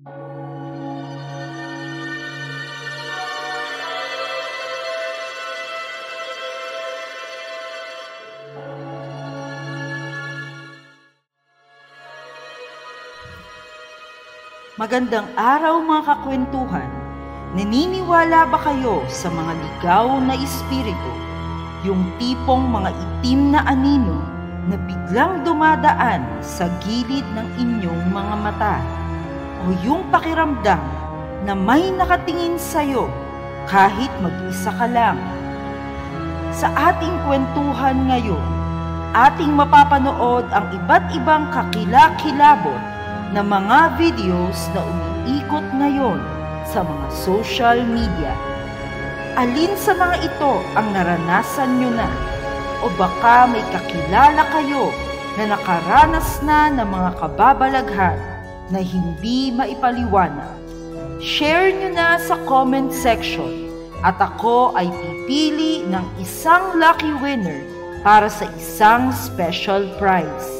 Magandang araw mga kakwentuhan. Naniniwala ba kayo sa mga ligaw na espiritu? Yung tipong mga itim na anino na biglang dumadaan sa gilid ng inyong mga mata? O yung pakiramdam na may nakatingin sa'yo kahit mag-isa ka lang? Sa ating kwentuhan ngayon, ating mapapanood ang iba't ibang kakilakilabot na mga videos na umiikot ngayon sa mga social media. Alin sa mga ito ang naranasan nyo na? O baka may kakilala kayo na nakaranas na ng mga kababalaghan na hindi maipaliwanag? Share nyo na sa comment section at ako ay pipili ng isang lucky winner para sa isang special prize.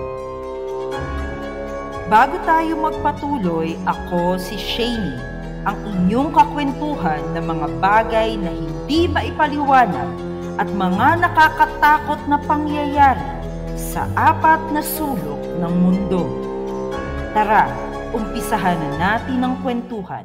Bago tayo magpatuloy, ako si Shani, ang inyong kakwentuhan ng mga bagay na hindi maipaliwanag at mga nakakatakot na pangyayari sa apat na sulok ng mundo. Tara, umpisahan na natin ang kwentuhan.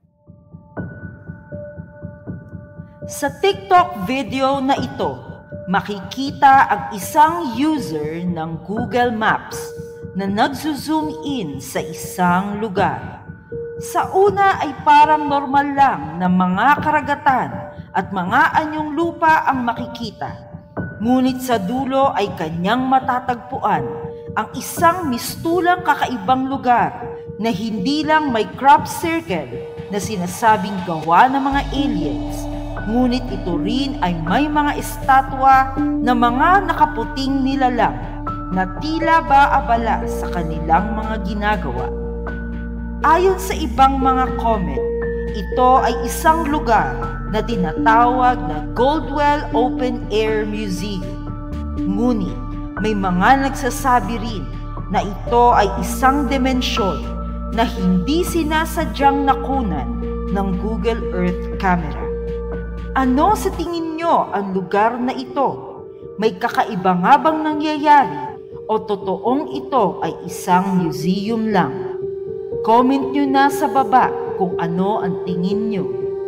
Sa TikTok video na ito, makikita ang isang user ng Google Maps na nagzo-zoom in sa isang lugar. Sa una ay parang normal lang na mga karagatan at mga anyong lupa ang makikita. Ngunit sa dulo ay kanyang matatagpuan ang isang mistulang kakaibang lugar na hindi lang may crop circle na sinasabing gawa ng mga aliens, ngunit ito rin ay may mga estatwa na mga nakaputing nilalang na tila ba abala sa kanilang mga ginagawa. Ayon sa ibang mga comment, ito ay isang lugar na tinatawag na Goldwell Open Air Museum. Ngunit may mga nagsasabi rin na ito ay isang dimensyon na hindi sinasadyang nakunan ng Google Earth camera. Ano sa tingin nyo ang lugar na ito? May kakaiba nga bang nangyayari? O totoong ito ay isang museum lang? Comment nyo na sa baba kung ano ang tingin nyo.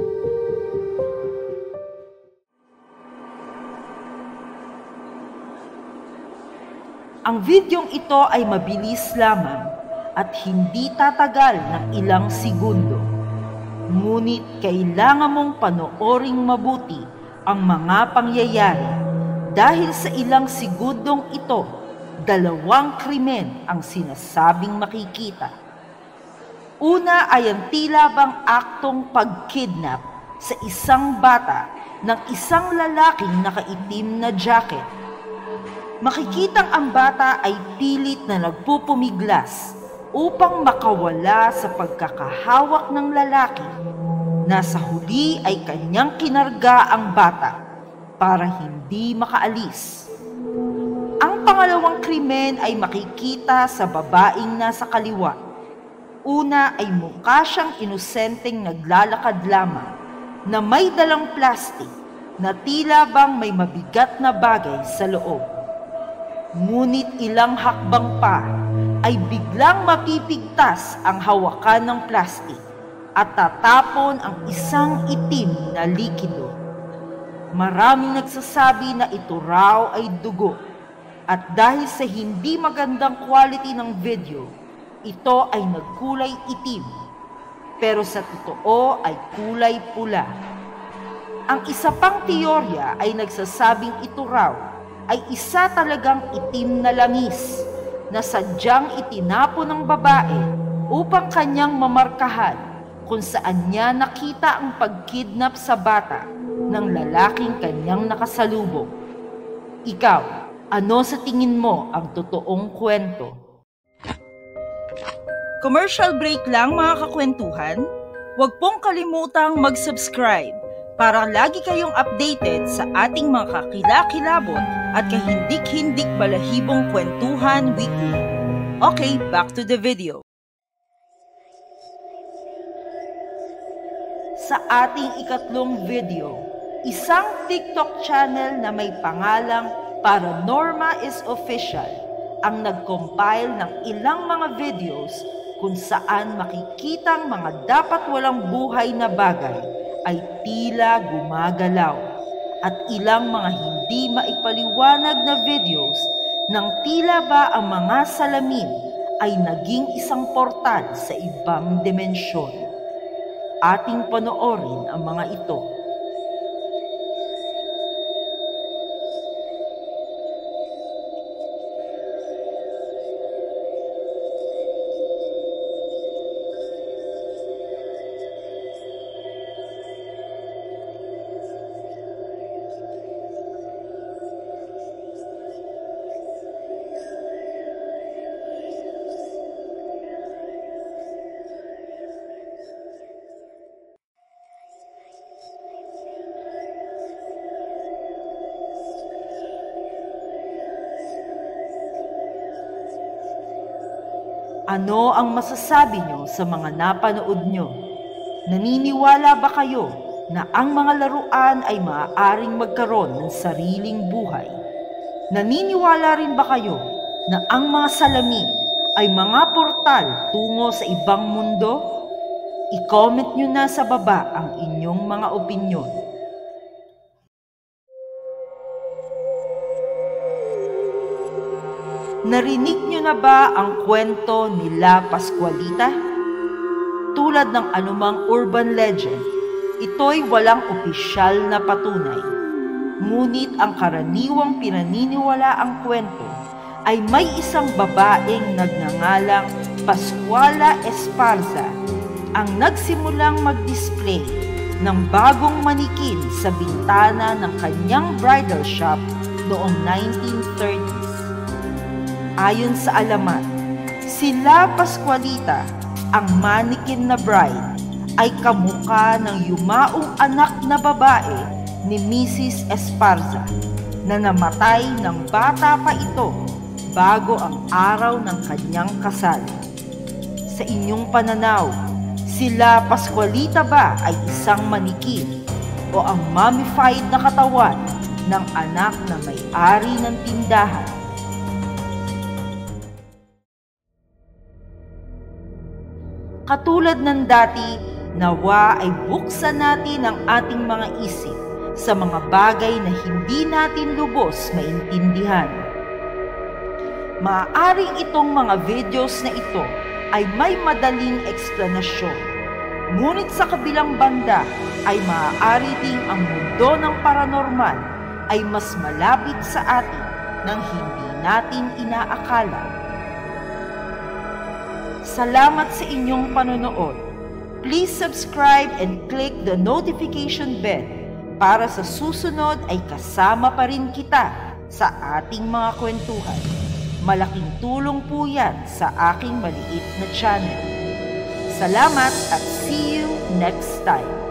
Ang videong ito ay mabilis lamang at hindi tatagal ng ilang segundo. Ngunit kailangan mong panooring mabuti ang mga pangyayari dahil sa ilang segundong ito, dalawang krimen ang sinasabing makikita. Una ay ang tila bang aktong pagkidnap sa isang bata ng isang lalaking nakaitim na jacket. Makikitang ang bata ay pilit na nagpupumiglas upang makawala sa pagkakahawak ng lalaki. Nasa huli ay kanyang kinarga ang bata para hindi makaalis. Ang pangalawang krimen ay makikita sa babaeng nasa kaliwa. Una ay mukha siyang inosenteng naglalakad lamang na may dalang plastik na tila bang may mabigat na bagay sa loob. Ngunit ilang hakbang pa ay biglang mapipigtas ang hawakan ng plastik at tatapon ang isang itim na likido. Maraming nagsasabi na ito raw ay dugo. At dahil sa hindi magandang quality ng video, ito ay nagkulay itim, pero sa totoo ay kulay pula. Ang isa pang teorya ay nagsasabing ito raw ay isa talagang itim na langis na sadyang itinapon ng babae upang kanyang mamarkahan kung saan niya nakita ang pagkidnap sa bata ng lalaking kanyang nakasalubong. Ikaw, ano sa tingin mo ang totoong kwento? Commercial break lang mga kakwentuhan. Huwag pong kalimutang mag-subscribe para lagi kayong updated sa ating mga kakilakilabot at kahindik-hindik balahibong kwentuhan weekly. Okay, back to the video. sa ating ikatlong video, isang TikTok channel na may pangalang Paranorma is Official ang nag-compile ng ilang mga videos kung saan makikitang mga dapat walang buhay na bagay ay tila gumagalaw at ilang mga hindi maipaliwanag na videos ng tila ba ang mga salamin ay naging isang portal sa ibang dimensyon. Ating panoorin ang mga ito. Ano ang masasabi nyo sa mga napanood nyo? Naniniwala ba kayo na ang mga laruan ay maaaring magkaroon ng sariling buhay? Naniniwala rin ba kayo na ang mga salamin ay mga portal tungo sa ibang mundo? I-comment nyo na sa baba ang inyong mga opinyon. Narinig niyo na ba ang kwento ni La Pascualita? Tulad ng anumang urban legend, ito'y walang opisyal na patunay. Ngunit ang karaniwang pinaniniwalaang kwento ay may isang babaeng nagngangalang Pascuala Esparza ang nagsimulang mag-display ng bagong manikin sa bintana ng kanyang bridal shop noong 1930s. Ayon sa alamat, si La Pascualita, ang mannequin na bride, ay kamukha ng yumaong anak na babae ni Mrs. Esparza na namatay ng bata pa ito bago ang araw ng kanyang kasal. Sa inyong pananaw, si La Pascualita ba ay isang manikin o ang mummified na katawan ng anak na may-ari ng tindahan? Katulad ng dati, nawa ay buksan natin ang ating mga isip sa mga bagay na hindi natin lubos maintindihan. Maaaring itong mga videos na ito ay may madaling eksplanasyon, ngunit sa kabilang banda ay maaari ding ang mundo ng paranormal ay mas malapit sa atin nang hindi natin inaakala. Salamat sa inyong panonood. Please subscribe and click the notification bell para sa susunod ay kasama pa rin kita sa ating mga kwentuhan. Malaking tulong po yan sa aking maliit na channel. Salamat at see you next time.